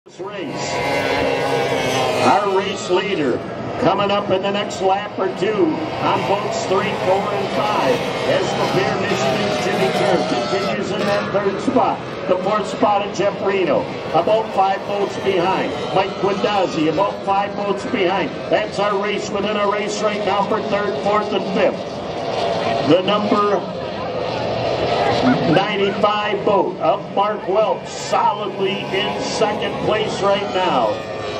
Race. Our race leader coming up in the next lap or two on boats 3, 4, and 5 as Lapeer, Michigan's Jimmy Kerr continues in that third spot. The fourth spot of Jeff Reno, about 5 boats behind. Mike Quindazzi, about 5 boats behind. That's our race within a race right now for 3rd, 4th, and 5th. The number 95 boat of Mark Welch solidly in 2nd place right now.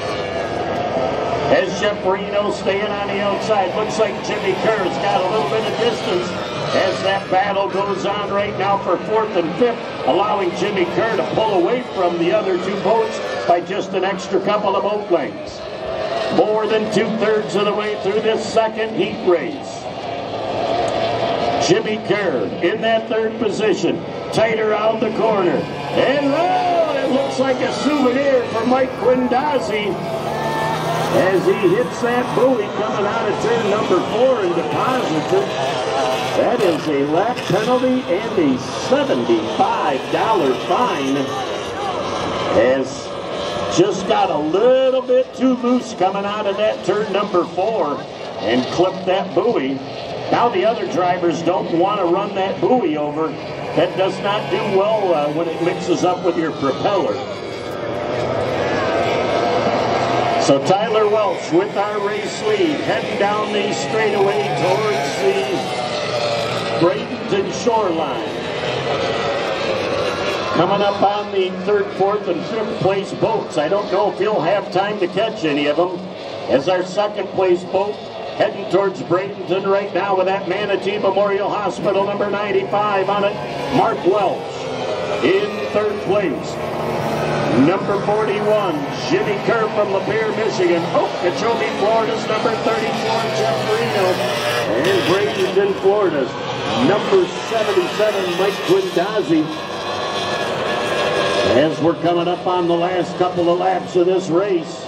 As Jeff Reno staying on the outside. Looks like Jimmy Kerr's got a little bit of distance as that battle goes on right now for 4th and 5th, allowing Jimmy Kerr to pull away from the other 2 boats by just an extra couple of boat lengths. More than 2/3 of the way through this second heat race. Jimmy Kerr in that 3rd position, tight around the corner. And oh, it looks like a souvenir for Mike Quindazzi as he hits that buoy coming out of turn number 4 and deposits it. That is a lap penalty and a $75 fine. Has just got a little bit too loose coming out of that turn number 4 and clipped that buoy. Now the other drivers don't want to run that buoy over. That does not do well when it mixes up with your propeller. So Tyler Welch with our race lead, heading down the straightaway towards the Bradenton shoreline. Coming up on the 3rd, 4th, and 5th place boats. I don't know if he'll have time to catch any of them. As our 2nd place boat heading towards Bradenton right now with that Manatee Memorial Hospital number 95 on it. Mark Welch in 3rd place. Number 41, Jimmy Kerr from Lapeer, Michigan. Okeechobee, Florida's number 34, Jeff Reno. And Bradenton, Florida's number 77, Mike Quindazzi. As we're coming up on the last couple of laps of this race.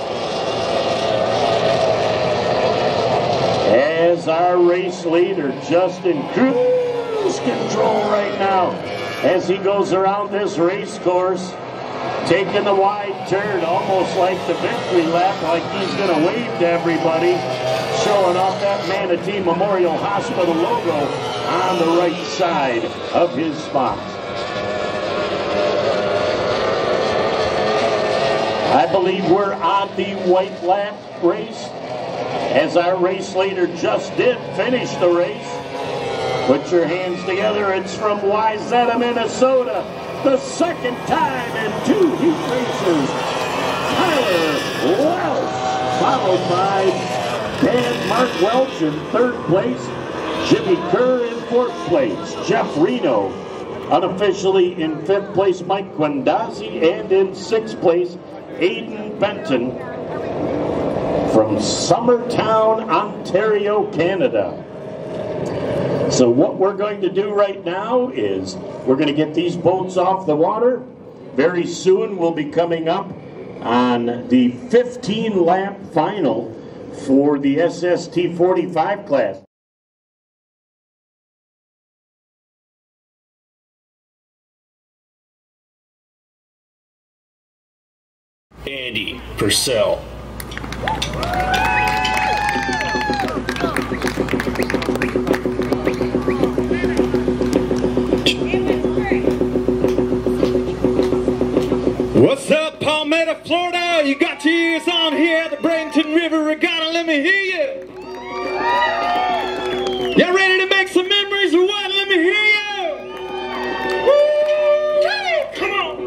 As our race leader, just in cruise control right now, as he goes around this race course, taking the wide turn, almost like the victory lap, like he's going to wave to everybody, showing off that Manatee Memorial Hospital logo on the right side of his spot. I believe we're on the white lap race, as our race leader just did finish the race. Put your hands together. It's from Wayzata, Minnesota. The 2nd time in 2 heat races. Tyler Welch, followed by Dan Mark Welch in 3rd place. Jimmy Kerr in 4th place. Jeff Reno unofficially in 5th place. Mike Quindazzi, and in 6th place, Aiden Benton from Summertown, Ontario, Canada. So what we're going to do right now is we're going to get these boats off the water. Very soon we'll be coming up on the 15-lap final for the SST 45 class. Andy Purcell. What's up, Palmetto, Florida? You got your ears on here at the Bradenton River Regatta. Let me hear you. Y'all ready to make some memories or what? Let me hear you. Woo! Come on.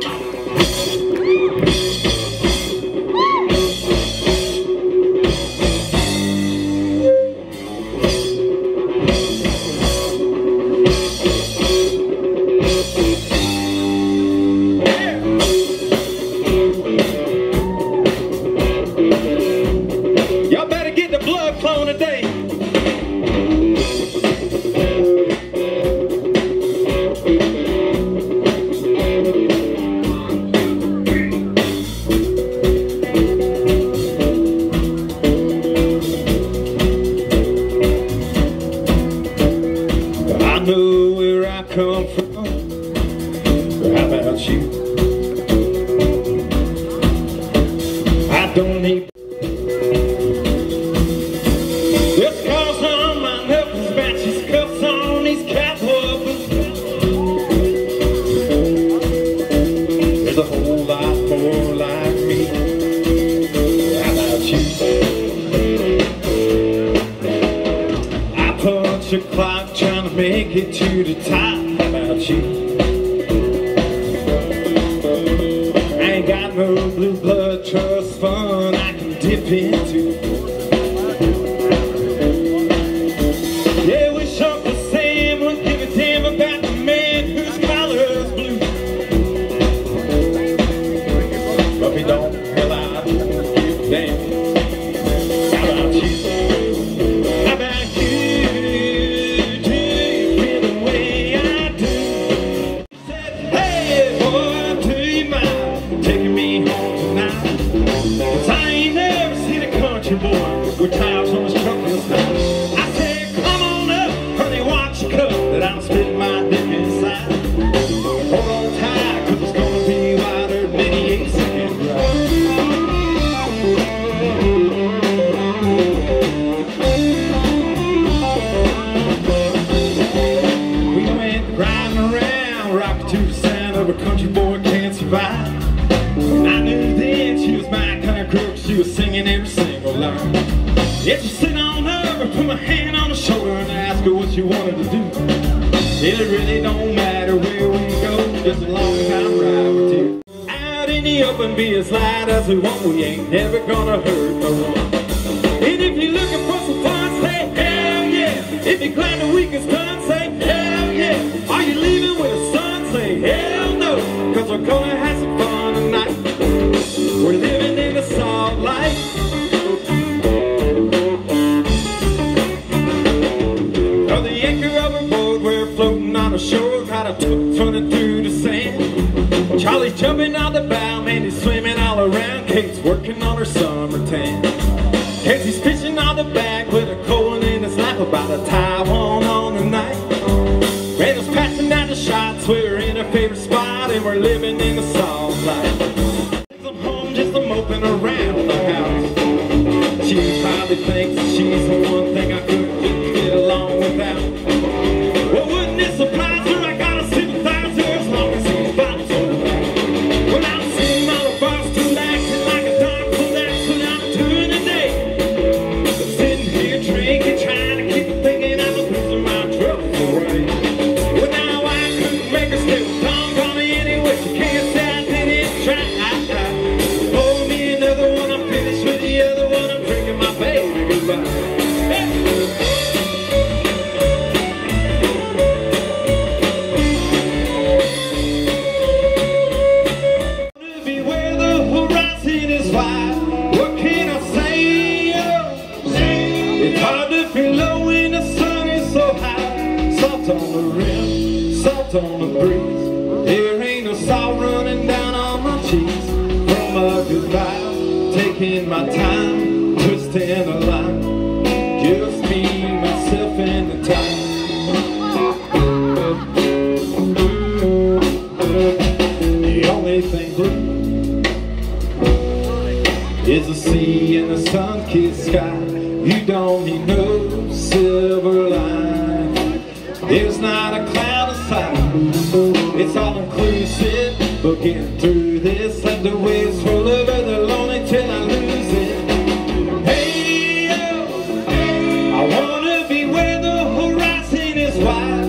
Y'all better get the blood flowing today. I know where I come from. How about you? don't need. This calls on my knuckles, matches cuffs on these cowboys. There's a whole lot more like me. How about you? I punch a clock trying to make it to the top. How about you? I ain't got no blue blood trust fund I can dip into. Yeah, wish Uncle Sam would give a damn about the man whose collar's blue. But we don't hell out give a damn. How about you? How about you? Do you feel the way I do? Said, hey boy, do you mind taking me home tonight? 'Cause I ain't never seen a country boy with tires on his truck this night. I said, come on up, honey, watch your cup that I'm spitting my dick inside. Hold on tight, 'cause it's gonna be wider than any 8-second drive. We went riding around, rocking to the sound of a country boy can't survive. And I knew then she was my kind of girl, 'cause she was singing every single line. Yeah, she sit on over, put my hand on her shoulder and ask her what she wanted to do. It really don't matter where we go, just as long as I'm right with you. Out in the open, be as light as we want, we ain't never gonna hurt no one. And if you're looking for some fun, say hell yeah. If you're glad the week is done, say hell yeah. Are you leaving with a son? Say hell no, 'cause we're gonna have some fun tonight. We're living in the salt life. Oh, the anchor of a boat, we're floating on the shore, got a took running through the sand. Charlie's jumping on the bow, Mandy's swimming all around, Kate's working on her summer tan. Casey's fishing on the back with a cold one in his lap, about a Taiwan on the night. Randall's passing down the shots, we're in our favorite spot, and we're living in the salt life. I'm home just a moping around the house. She probably thinks that she's the one thing I couldn't get along without. Well, wouldn't it surprise her? I gotta sympathize her as long as he's bottles on the back. When I'm sitting on a bar stool acting like a dog, well, that's what I'm doing today. I'm sitting here drinking, trying to keep thinking I'm losing my troubles away. Well, now I couldn't make her stay with Tom Connie anyway. She can't say I didn't try. Pour me another one, I'm finished with the other one. I'm drinking my baby goodbye. Wanna be where the horizon is wide. What can I say? It's hard to be low when the sun is so high. Salt on the rim, salt on the breeze. There ain't no salt running down on my cheeks. From a goodbye, taking my time, twisting the line. Just me, myself, and the time. The only thing blue is the sea and the sun-kissed sky. You don't need no silver line. There's not a cloud in sight. It's all inclusive, but getting through this, let the waves roll over the lonely till I lose it. Hey, yo, I wanna be where the horizon is wide.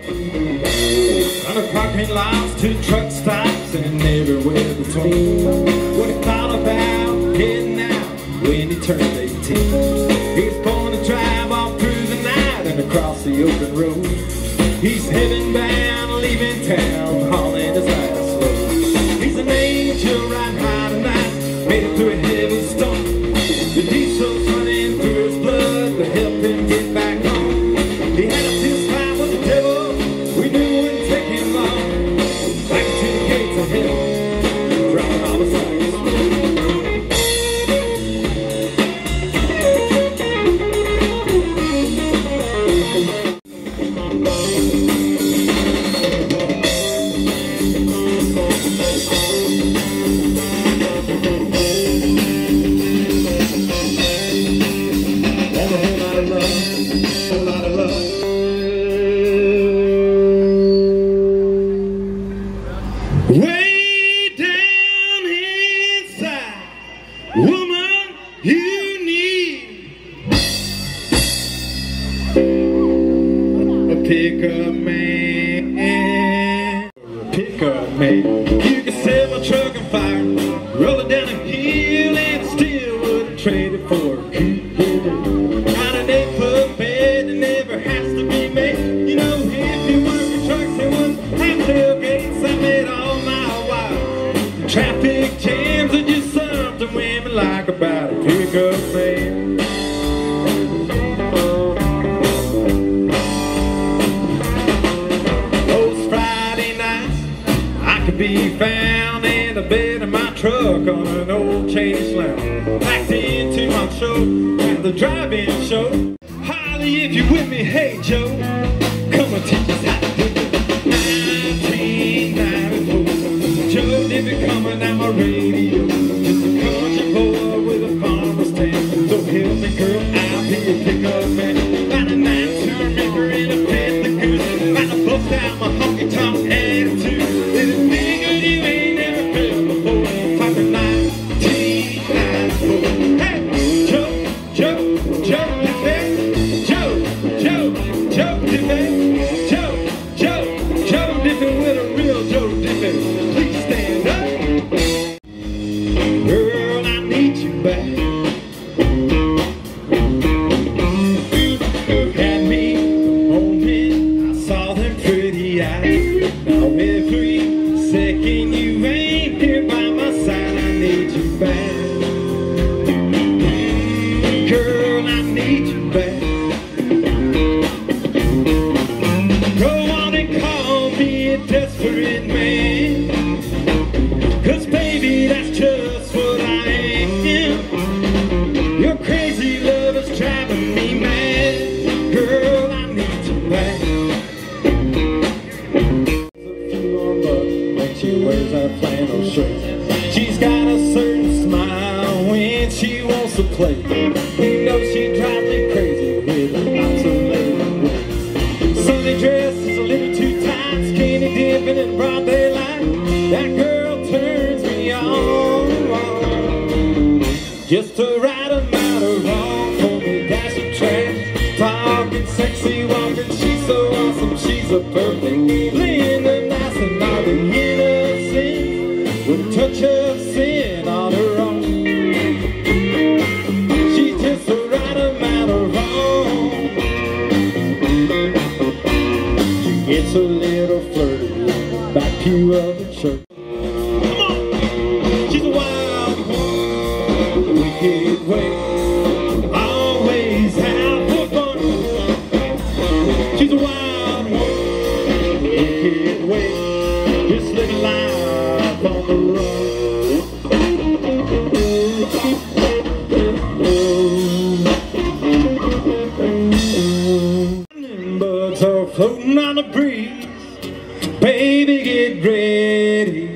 On the parking lots to truck stops and everywhere between. What he thought about heading out when he turned 18. He's born to drive off through the night and across the open road. He's heaven bound, leaving town, hauling his last load. He's an angel riding high tonight, made it through a heavy storm. The diesel's running through his blood to help him get back home. He had a fist fight with the devil, we knew it wouldn't take him long. Back to the gates of hell, dropping all the sights. You could set my truck on fire, roll it down a hill, and still wouldn't trade it for a coupe. Got an 8-foot bed that never has to be made. You know, if you work for trucks, it wouldn't have tailgates. I made all my wild. The traffic jams are just something women like about a pickup man. Those Friday nights, I could be found in the bed of my truck on an old Cheney Slam, packed into my show at the drive-in show. Holly, if you're with me, hey Joe, come and teach us how to do it. 1994, Joe Diffie coming out my radio, just a country boy with a farmer's tan. So help me girl, I'll be a pickup man. Got a 9-2 river and a pet the goose, got to bust out my honky-tonk attitude. Is it bigger you ain't never felt before? Talking 1994. Hey, Joe, Joe, Joe Diffie, Joe, Joe, Joe Diffie, Joe Diffie with a real Joe Diffie. Please stand up. Girl, I need you back. Had me the moment I saw them pretty eyes. Now every second you ain't here by my side, I need you back. Girl, I need you back. Go on and call me a desperate man, 'cause baby, that's just what I am. Your crazy love is driving me mad. Girl, I need you back. A few more bucks when she wears that flannel shirt. She's got a certain smile when she wants to play. You know she drives me crazy with lots of lady. Sunday dress is a little too tight, skinny dipping in broad daylight. That girl turns me on. Just the right amount of wrong for me, dash of trash. Talking sexy, walking, she's so awesome, she's a perfect blend of nice and all the innocence with a touch of sin on her own. She's just the right amount of wrong. She gets a little flirty in the back pew of the church. Come on! She's a wild one, wicked way, always out for fun. She's a wild one, wicked way, just living life on the run. Bugs are floating on the breeze, baby, get ready.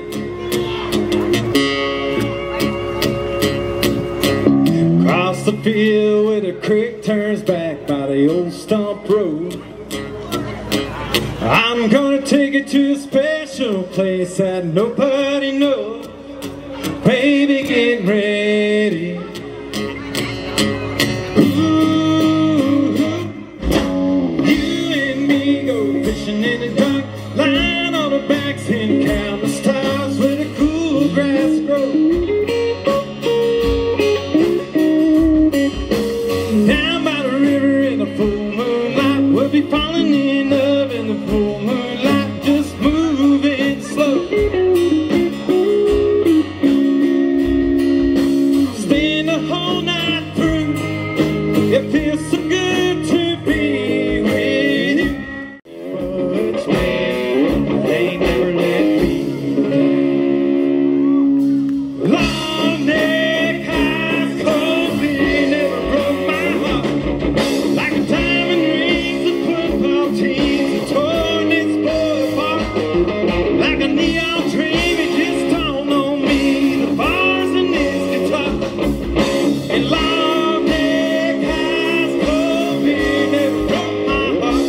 Across the field where the creek turns back by the old stump road, I'm gonna take it to a special place that nobody knows. Baby, get ready. Ooh, you and me go fishing in the dark, lying on our backs and count the stars where the cool grass grows. Down by the river in the full moonlight, we'll be falling in love in the full moonlight, just moving slow. Staying the whole night through, it feels so good to be with you. But man, they never let me down. Long neck, high, cold beer never broke my heart. Like a diamond rings of football teams that torn this boy apart. Like a neon dream, it just dawned on me, the bars in this guitar. And long neck, high, cold beer never broke my heart.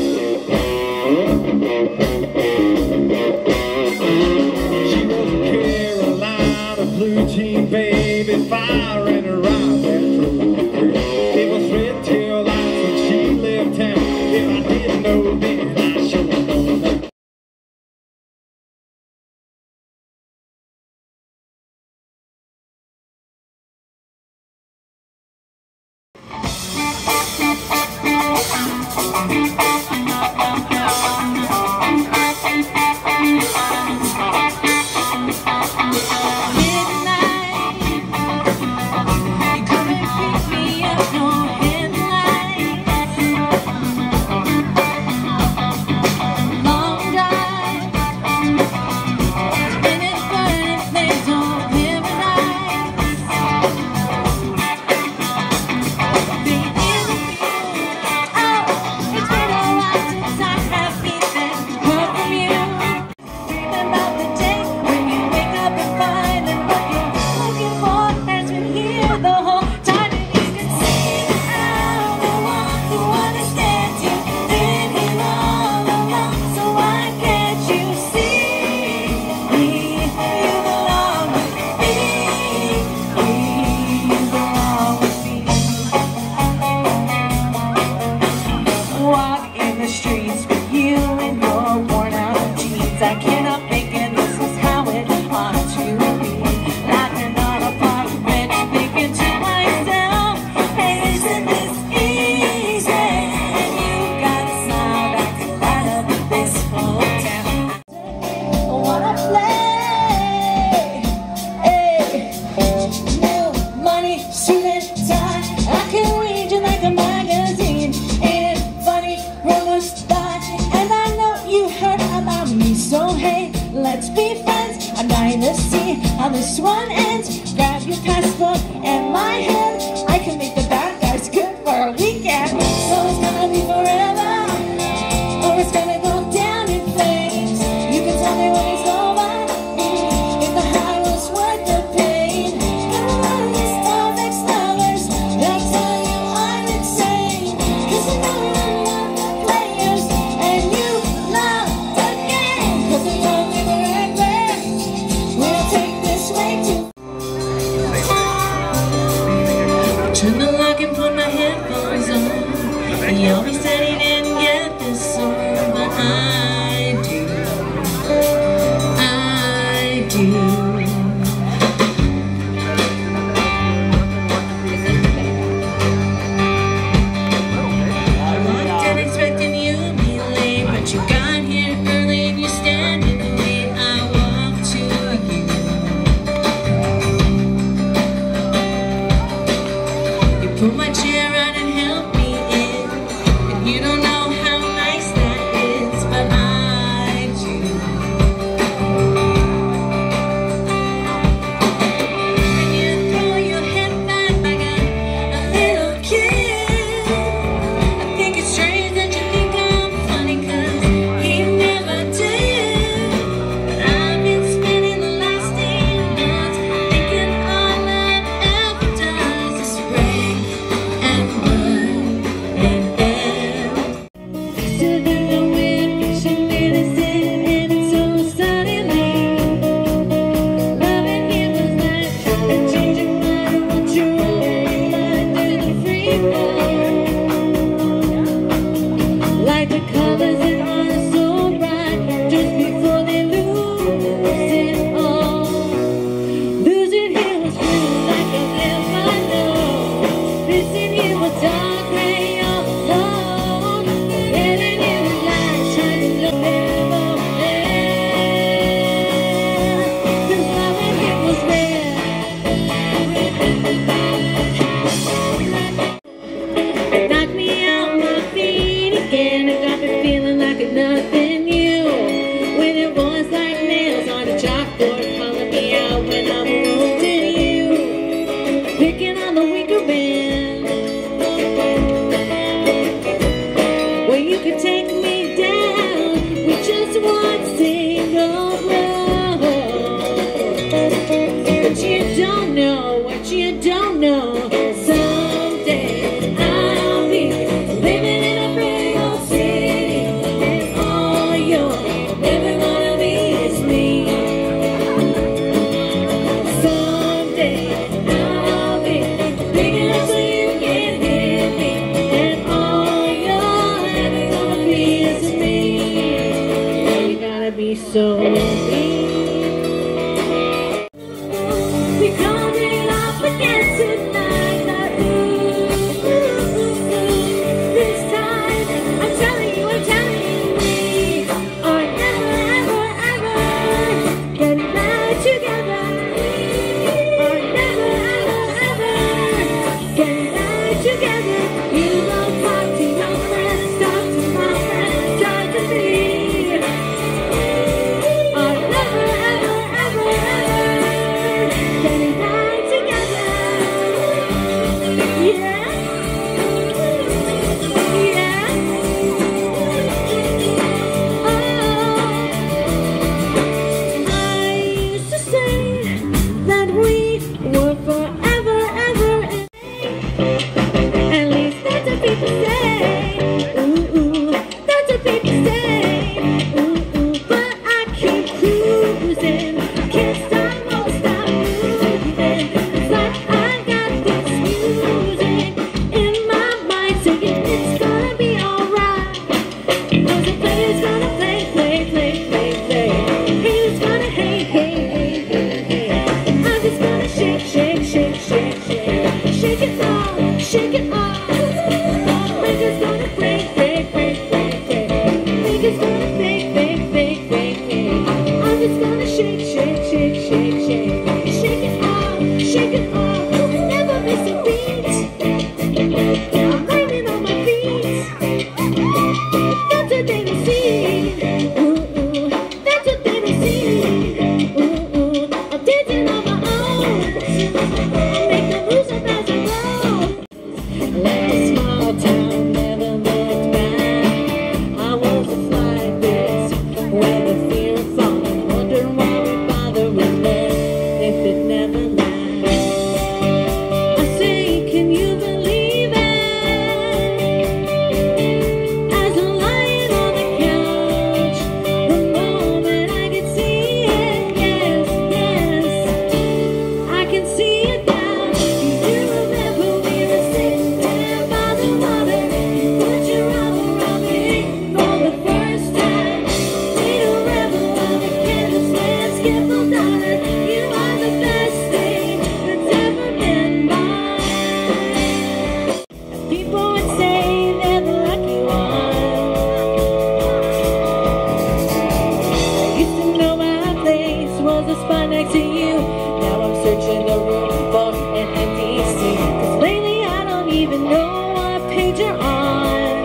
She was a Carolina blue jean baby, firing her eyes that drove me crazy. It was red tail lights when she left town. If I didn't know then, I sure know now. friends. I'm dying to see how this one ends. Grab your passport and my hand. I can make the bad guys good for a weekend. So it's gonna be forever, or it's gonna go down in flames. You can tell me when it's over, if the high was worth the pain. Got a lot of these love ex-lovers, they'll tell you I'm insane. Cause you know you love the players, and you love the game. Cause the only forever, we'll take this way to turn the lock and put my headphones on. He always said he didn't get this song, but I do. I do. I walked in expecting you to be late, but you got here early and you stand in the way. I walked to you. You put my chair out and helped me in, and you don't know how nice that is, but I do. And you throw your head back like a little kid. I think it's strange that you think I'm funny, cause he never did. But I've been spending the last 8 months thinking all that ever does is rain and mud and air. Still don't know when she innocent, and it's so suddenly. Loving him was like a changing mind, what you want through the free fall. Like the colors that are so bright, just before they lose it all. Losing him was feeling like a live I know. Missing him was dark gray all alone. Living in the light, trying to look never there. Cause loving him was rare. It knocked me out my feet again. It got me feeling like a nothing new. When it was like nails on a chalkboard, calling me out when I'm holding you, picking on the weaker man. Well, you could take me down with just one single blow. But you don't know what you don't know. Someday I'll be living in a big old city, and all you're ever gonna be is me. Someday I'll be big enough so you can hear me, and all you're ever gonna be is me. You gotta be so mean. We called it off again tonight, like this time I'm telling you, we are never, ever, ever getting back together. Are never, ever getting back together. You don't talk to your friends, talk to my friends, talk to me. Are never, ever getting back together. Yeah, yeah. Oh, I used to say that we were forever, ever. At least that's what people say. Ooh, ooh, that's what people say. Ooh, ooh, but I keep cruising. Can't stop, won't stop moving. It's like I got this music in my mind singing it's gonna be alright. Cause the player's gonna play, play, play, play, play. Haters gonna hate, hate, hate, hate, hate. I'm just gonna shake, shake, shake, shake, shake. Shake it off, shake it off. We're just gonna break, break, break, break, break. We're just gonna fake, fake, fake, fake, fake. I'm just gonna shake, shake, shake, shake, shake. Shake it off, shake it off. Never miss a beat. I'm landing on my feet. That's what they don't see. Ooh, ooh, that's what they don't see. was a spot next to you. Now I'm searching the room for an empty seat. 'Cause lately I don't even know what page you're on.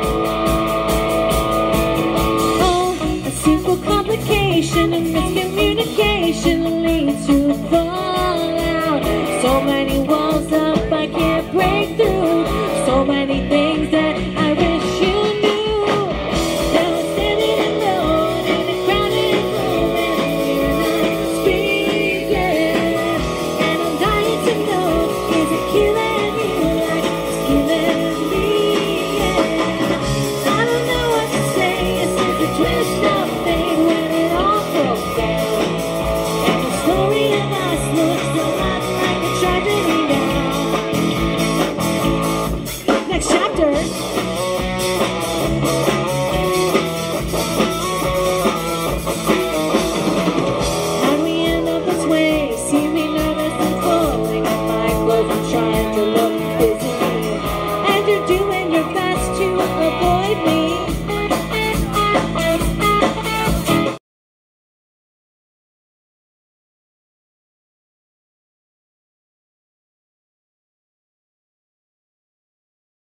Oh, a simple complication of miscommunication leads to fallout. So many walls up I can't break through. So many things that I wish you knew. Now I'm standing alone in a crowded room and you're not speaking. And I'm dying to know, is it killing you like it's killing me? Yeah. I don't know what to say, it's just a twist of fate when it all broke down. And the story of us looks a lot like a tragedy now. Next chapter. How'd we end up this way? See me nervous and pulling at my clothes and trying to look busy. And you're doing your best to avoid me.